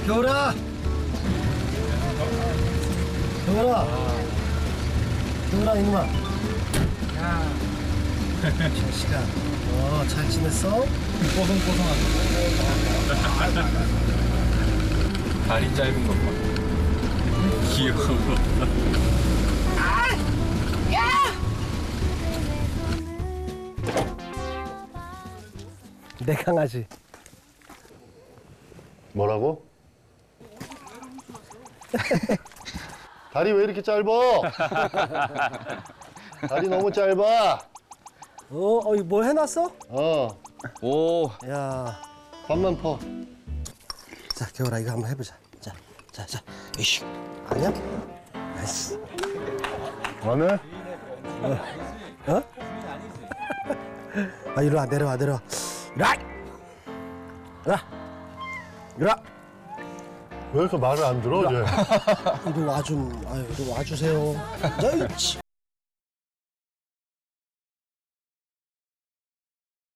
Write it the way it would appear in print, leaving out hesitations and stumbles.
겨울아! 겨울아! 겨울아, 이놈아. 야. 자식아, 잘 지냈어? 뽀송뽀송한 다리 짧은 것 봐. 귀여워. 내 강아지. 뭐라고? 다리 왜 이렇게 짧아? 다리 너무 짧아. 이거 뭐 해놨어? 오. 야. 밥만 퍼. 자, 겨울아, 이거 한번 해보자. 자. 이씨. 아니야? 나이스. 안 해? 이리 와, 내려와. 이리 와. 왜 이렇게 말을 안 들어, 이제? 이리 와 좀, 좀 와주세요. 야,